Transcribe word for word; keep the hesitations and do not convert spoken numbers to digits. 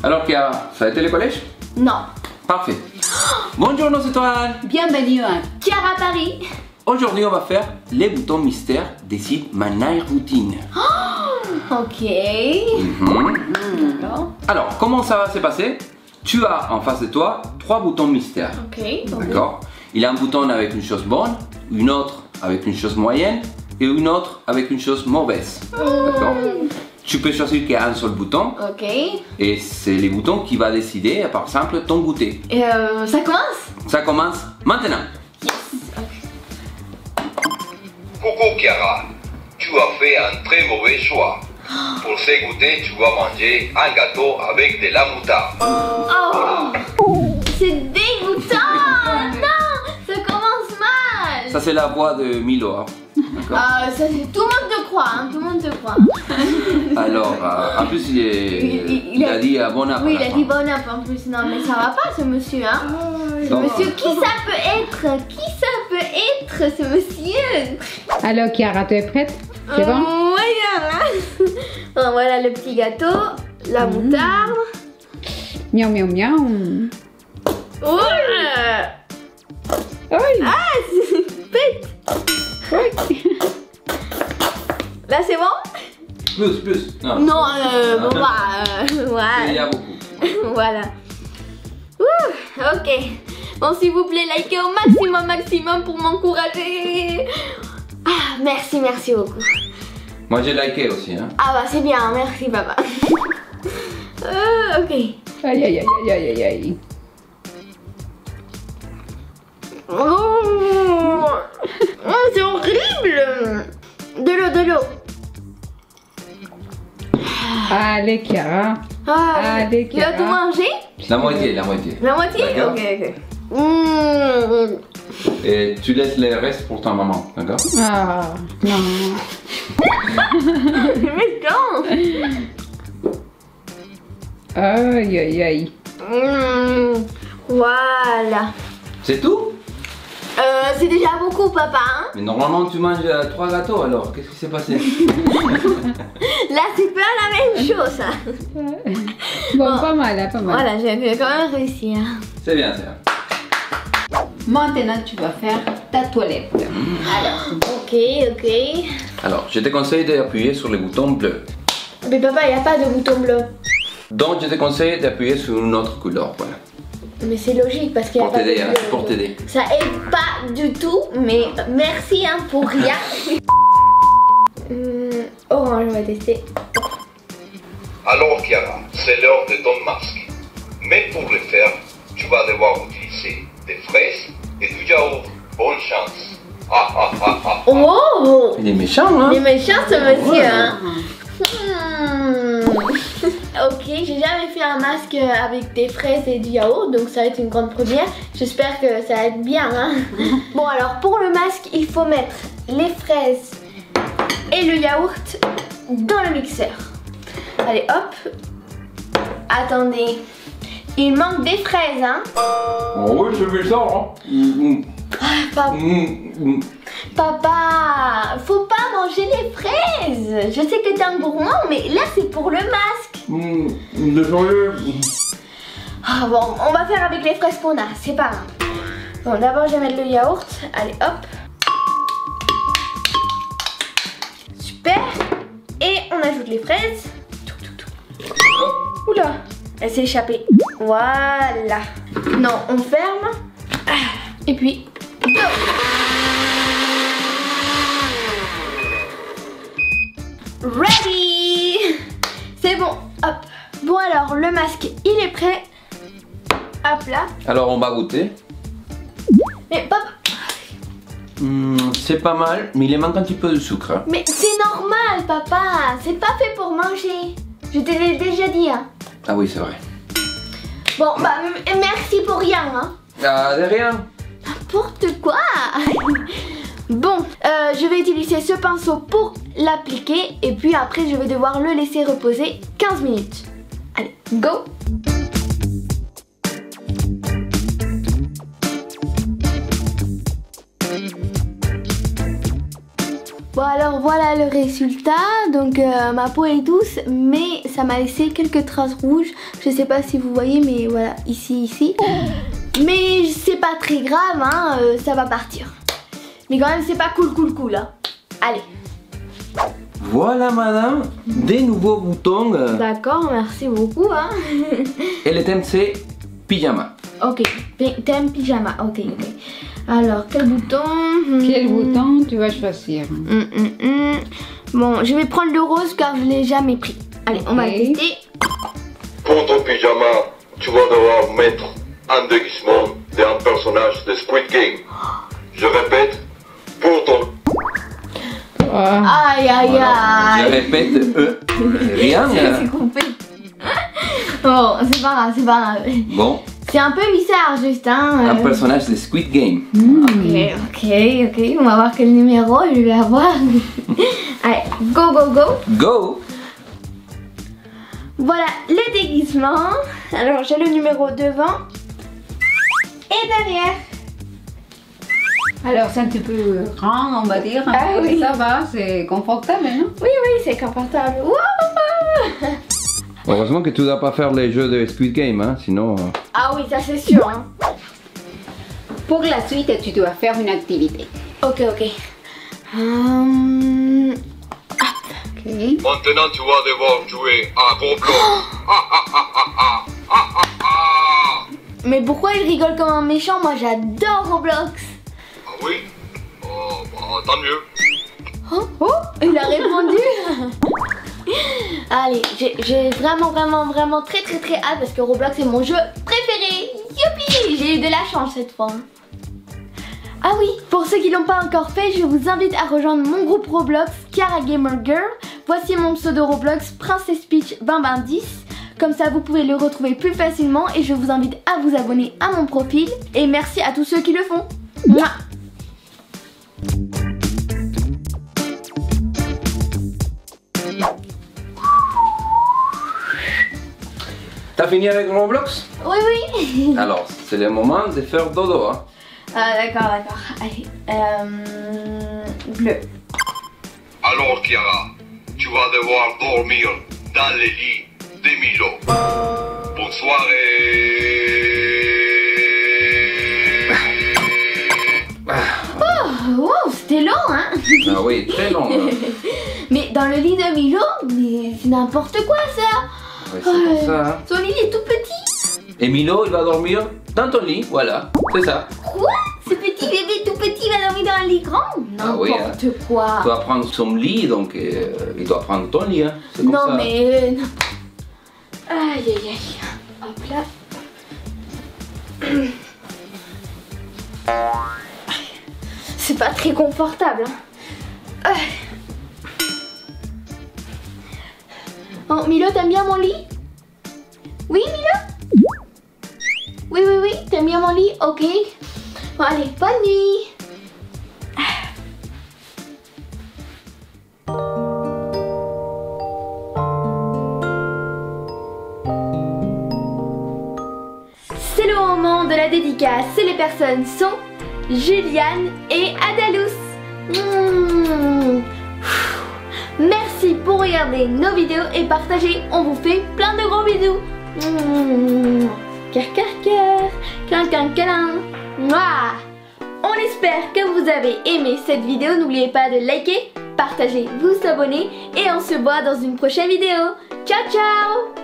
Alors Chiara, ça a été le collège? Non. Parfait. Bonjour nos étoiles. Bienvenue à Chiara Paris. Aujourd'hui on va faire les boutons mystères des sites My Night Routine. Oh, ok. Mm-hmm. D'accord. Alors comment ça va se passer? Tu as en face de toi trois boutons mystères. Ok. D'accord. Il y a un bouton avec une chose bonne, une autre avec une chose moyenne et une autre avec une chose mauvaise. D'accord. Tu peux choisir qu'il y a un seul bouton. Ok. Et c'est les boutons qui va décider, par exemple, ton goûter. Et euh, ça commence? Ça commence maintenant. Yes. Okay. Coucou Chiara, tu as fait un très mauvais choix. Pour ce goûter, tu vas manger un gâteau avec de la moutarde. Oh, c'est dégoûtant. Non, ça commence mal. Ça c'est la voix de Milo. Hein. Euh, ça, tout le monde te croit, hein, tout le monde te croit. Alors, euh, en plus il, est, il, il, il a, a dit euh, bon app. Oui, il a dit bon app en plus. Non, mais ça va pas ce monsieur, hein. Ce Non. monsieur, qui ça peut être? Qui ça peut être ce monsieur? Alors Chiara, tu es prête? C'est bon? Euh, voilà. Bon, voilà le petit gâteau, la Mmh. moutarde. Miaou miaou miaou. Oh, Oui. ah, c'est pète. Oui. Là, c'est bon? Plus, plus. Non, Non, euh, bon, Non. bah, euh, il y ouais. a beaucoup. Voilà. Ouh, ok. Bon, s'il vous plaît, likez au maximum, maximum pour m'encourager. Ah, merci, merci beaucoup. Moi j'ai liké aussi. Hein. Ah bah, c'est bien, merci, papa. euh, ok. Aïe aïe aïe aïe aïe aïe. Oh, oh, c'est horrible. De l'eau, de l'eau. Allez Chiara. Ah, Allez, tu as Chiara. tout mangé? La moitié, la moitié. La moitié? D'accord. Ok, ok. Mmh. Et tu laisses le reste pour ta maman, d'accord? Ah non. C'est méchant. Aïe aïe aïe. Mmh. Voilà. C'est tout? Euh, c'est déjà beaucoup, papa. Hein? Mais normalement tu manges euh, trois gâteaux alors, qu'est-ce qui s'est passé? Là, c'est pas la même chose. Hein. Bon, pas mal, hein, pas mal. Voilà, j'ai quand même réussi. Hein. C'est bien, c'est bien. Maintenant, tu vas faire ta toilette. Alors, ok, ok. Alors, je te conseille d'appuyer sur le bouton bleu. Mais papa, il n'y a pas de bouton bleu. Donc, je te conseille d'appuyer sur une autre couleur, voilà. Mais c'est logique parce qu'il n'y a Pour pas de t'aider, hein, bleu. pour t'aider. Ça aide pas du tout, mais merci hein, pour rien. Hum, orange, on va tester. Alors Chiara, c'est l'heure de ton masque. Mais pour le faire, tu vas devoir utiliser des fraises et du yaourt. Bonne chance. Ah ah ah ah. Oh, Il est méchant, hein? il est méchant ce monsieur. Ouais. Hein. Hmm. Ok, j'ai jamais fait un masque avec des fraises et du yaourt, donc ça va être une grande première. J'espère que ça va être bien. Hein. Bon alors pour le masque, il faut mettre les fraises et le yaourt dans le mixeur. Allez hop. Attendez. Il manque des fraises, hein. Oh oui, c'est méchant, hein? Mm, Papa, mm, mm. papa, faut pas manger les fraises. Je sais que t'es un gourmand, mais là c'est pour le masque. Mm, désolé. Ah bon, on va faire avec les fraises qu'on a, c'est pas grave. Bon, d'abord je vais mettre le yaourt. Allez, hop. Super. Et on ajoute les fraises. Oula, elle s'est échappée. Voilà. Non, on ferme. Et puis, go. Ready. C'est bon, hop. Bon alors, le masque, il est prêt. Hop là. Alors, on va goûter. Mais papa, Mm, c'est pas mal, mais il manque un petit peu de sucre. Hein. mais c'est normal, papa. C'est pas fait pour manger. Je te l'ai déjà dit, hein. Ah oui, c'est vrai. Bon, bah, m- merci pour rien, hein. Ah, de rien. N'importe quoi. Bon, euh, je vais utiliser ce pinceau pour l'appliquer. Et puis après, je vais devoir le laisser reposer quinze minutes. Allez, go. Bon alors voilà le résultat, donc euh, ma peau est douce mais ça m'a laissé quelques traces rouges. Je sais pas si vous voyez mais voilà, ici, ici. Mais c'est pas très grave, hein, euh, ça va partir. Mais quand même c'est pas cool, cool, cool. Hein. Allez. Voilà madame, des nouveaux boutons. D'accord, merci beaucoup. Hein. Et le thème c'est pyjama. Ok, thème pyjama, ok, ok. Alors, quel bouton? Quel mmh. bouton tu vas choisir? mmh, mmh, mmh. Bon, je vais prendre le rose car je l'ai jamais pris. Allez, okay. On va le tester. Pour ton pyjama, tu vas devoir mettre un déguisement d'un personnage de Squid Game. Je répète, pour ton... Oh. Aïe, aïe, voilà. aïe. Je répète, euh, rien. C'est coupé. Bon, c'est pas grave, c'est pas grave. Bon. C'est un peu bizarre juste, hein. Un personnage de Squid Game. Mmh. Ok, ok, ok. On va voir quel numéro je vais avoir. Allez, go, go, go. Go. Voilà le déguisement. Alors j'ai le numéro devant et derrière. Alors c'est un petit peu grand, on va dire. Ah oui. Ça va, c'est confortable, non? Oui, oui, c'est confortable. Wow. Heureusement que tu ne dois pas faire les jeux de Squid Game, hein, sinon... Ah oui, ça c'est sûr. Hein. Pour la suite, tu dois faire une activité. Ok, ok. Hum... Ok. Maintenant, tu vas devoir jouer à Roblox. Mais pourquoi il rigole comme un méchant? Moi j'adore Roblox. Ah oui? Oh, bah, tant mieux. Oh, oh, il a répondu. Allez, j'ai vraiment vraiment vraiment très très très hâte parce que Roblox est mon jeu préféré. Youpi, j'ai eu de la chance cette fois. Ah oui, pour ceux qui l'ont pas encore fait, je vous invite à rejoindre mon groupe Roblox Kiara Gamer Girl. Voici mon pseudo Roblox Princess Peach vingt vingt dix. Comme ça vous pouvez le retrouver plus facilement et je vous invite à vous abonner à mon profil. Et merci à tous ceux qui le font. Mouah. T'as fini avec Roblox? Oui, oui. Alors, c'est le moment de faire dodo. Hein. Ah, d'accord, d'accord. Allez, euh, bleu. Alors, Kiara, tu vas devoir dormir dans le lit de Milo. Bonsoir Oh, wow, c'était long, hein. Ah oui, très long. Là. Mais dans le lit de Milo, mais c'est n'importe quoi ça. Oui, c'est comme ça. Hein. Son lit est tout petit. Et Milo, il va dormir dans ton lit, voilà, c'est ça. Quoi? Ce petit bébé tout petit va dormir dans un lit grand? Ah oui, N'importe hein. quoi. Tu dois prendre son lit, donc euh, il doit prendre ton lit. Hein. Comme non ça. mais... Non. Aïe aïe aïe. Hop là. C'est pas très confortable. Hein. Oh, Milo, t'aimes bien mon lit? Oui, Milo? Oui, oui, oui, t'aimes bien mon lit? Ok. Bon, allez, bonne nuit. C'est le moment de la dédicace. Et les personnes sont Juliane et Adalous. Mmh. Merci pour regarder nos vidéos et partager. On vous fait plein de gros bisous. Mmh. Cœur, cœur, cœur. Câlin, câlin, câlin. Mouah. On espère que vous avez aimé cette vidéo. N'oubliez pas de liker, partager, vous abonner. Et on se voit dans une prochaine vidéo. Ciao, ciao.